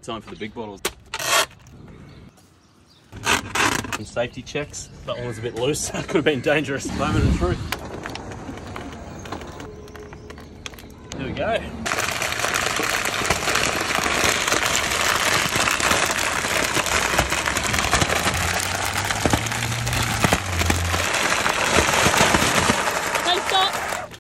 Time for the big bottles. Some safety checks. That one was a bit loose. Could have been dangerous. Moment of truth. There we go.